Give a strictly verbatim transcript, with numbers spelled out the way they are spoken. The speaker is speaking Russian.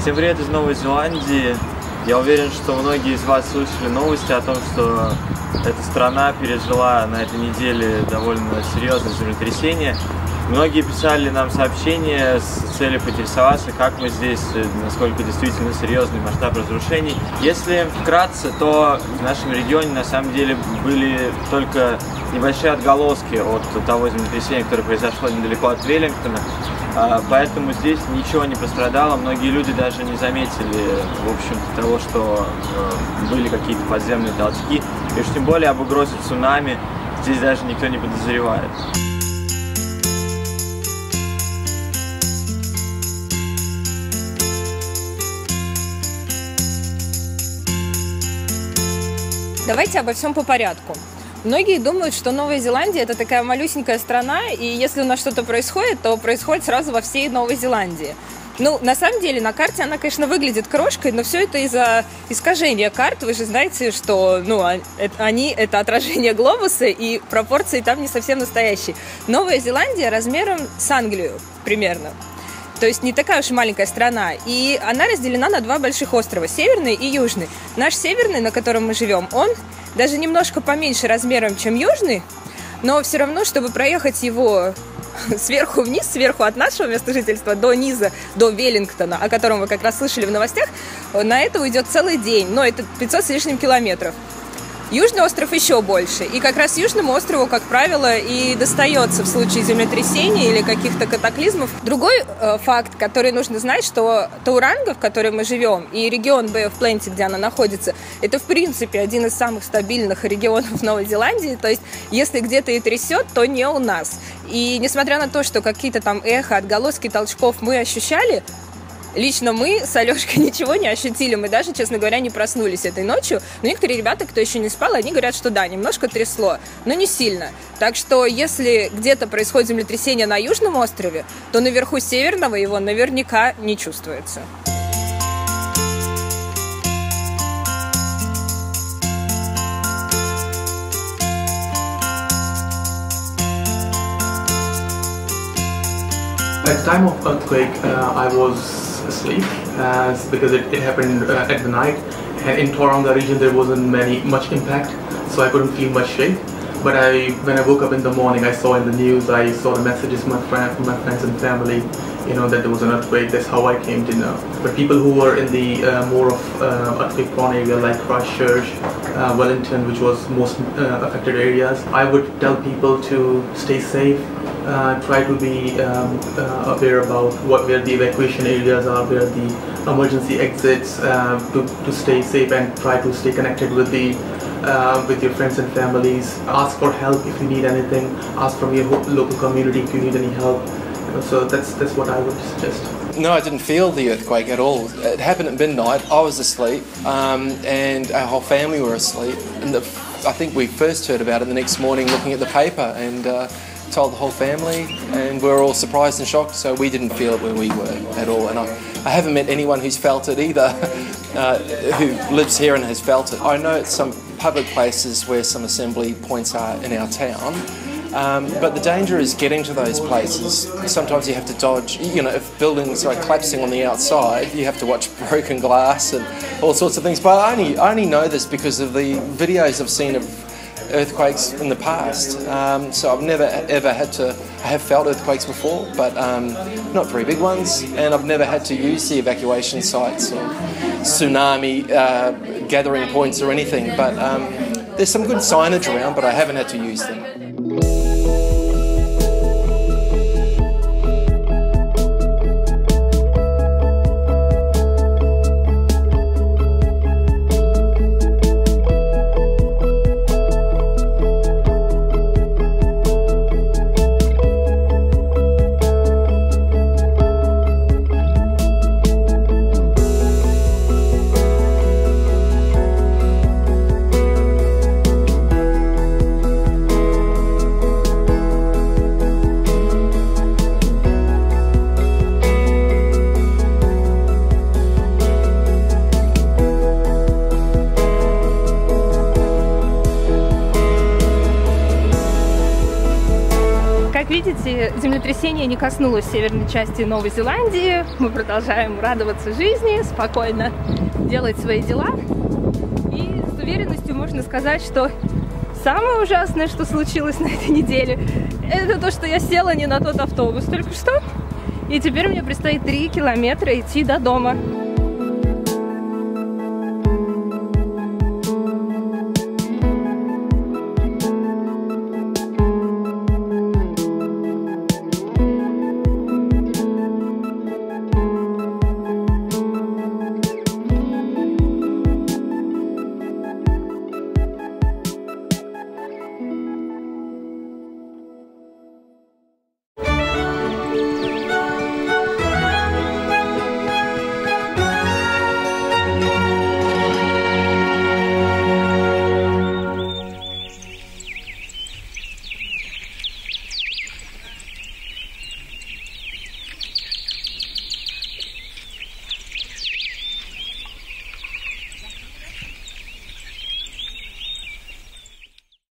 Всем привет из Новой Зеландии. Я уверен, что многие из вас слышали новости о том, что эта страна пережила на этой неделе довольно серьезное землетрясение. Многие писали нам сообщения с целью поинтересоваться, как мы здесь, насколько действительно серьезный масштаб разрушений. Если вкратце, то в нашем регионе на самом деле были только небольшие отголоски от того землетрясения, которое произошло недалеко от Веллингтона. Поэтому здесь ничего не пострадало, многие люди даже не заметили, в общем-то, того, что были какие-то подземные толчки. И уж тем более об угрозе цунами здесь даже никто не подозревает. Давайте обо всем по порядку. Многие думают, что Новая Зеландия – это такая малюсенькая страна, и если у нас что-то происходит, то происходит сразу во всей Новой Зеландии. Ну, на самом деле, на карте она, конечно, выглядит крошкой, но все это из-за искажения карт. Вы же знаете, что ну, они – это отражение глобуса, и пропорции там не совсем настоящие. Новая Зеландия размером с Англию примерно. То есть не такая уж и маленькая страна. И она разделена на два больших острова – северный и южный. Наш северный, на котором мы живем, он даже немножко поменьше размером, чем южный, но все равно, чтобы проехать его сверху вниз, сверху от нашего места жительства до низа, до Веллингтона, о котором вы как раз слышали в новостях, на это уйдет целый день, но это пятьсот с лишним километров. Южный остров еще больше, и как раз Южному острову, как правило, и достается в случае землетрясения или каких-то катаклизмов. Другой э, факт, который нужно знать, что Тауранга, в которой мы живем, и регион Bay of Plenty, где она находится, это в принципе один из самых стабильных регионов Новой Зеландии, то есть если где-то и трясет, то не у нас. И несмотря на то, что какие-то там эхо, отголоски толчков мы ощущали, лично мы с Алешкой ничего не ощутили, мы даже, честно говоря, не проснулись этой ночью. Но некоторые ребята, кто еще не спал, они говорят, что да, немножко трясло, но не сильно. Так что если где-то происходит землетрясение на Южном острове, то наверху Северного его наверняка не чувствуется. At the time of earthquake, uh, I was asleep uh, because it, it happened uh, at the night, and in Tauranga region there wasn't many much impact, so I couldn't feel much shake. But I, when I woke up in the morning, I saw in the news, I saw the messages from my, friend, from my friends and family, you know, that there was an earthquake. That's how I came to know. But people who were in the uh, more of uh, earthquake-prone area like Christchurch, uh, Wellington, which was most uh, affected areas, I would tell people to stay safe. Uh, try to be um, uh, aware about what where the evacuation areas are, where the emergency exits, uh, to, to stay safe and try to stay connected with the uh, with your friends and families. Ask for help if you need anything. Ask from your local community if you need any help. You know, so that's that's what I would suggest. No, I didn't feel the earthquake at all. It happened at midnight. I was asleep, um, and our whole family were asleep. And the, I think we first heard about it the next morning, looking at the paper, and. Uh, told the whole family, and we were all surprised and shocked, so we didn't feel it when we were at all. And I, I haven't met anyone who's felt it either, uh, who lives here and has felt it. I know it's some public places where some assembly points are in our town, um, but the danger is getting to those places. Sometimes you have to dodge, you know, if buildings are collapsing on the outside, you have to watch broken glass and all sorts of things. But I only, I only know this because of the videos I've seen of earthquakes in the past, um, so I've never ever had to. I have felt earthquakes before, but um, not very big ones, and I've never had to use the evacuation sites or tsunami uh, gathering points or anything. But um, there's some good signage around, but I haven't had to use them. счастье, землетрясение не коснулось северной части Новой Зеландии. Мы продолжаем радоваться жизни, спокойно делать свои дела. И с уверенностью можно сказать, что самое ужасное, что случилось на этой неделе, это то, что я села не на тот автобус только что. И теперь мне предстоит три километра идти до дома.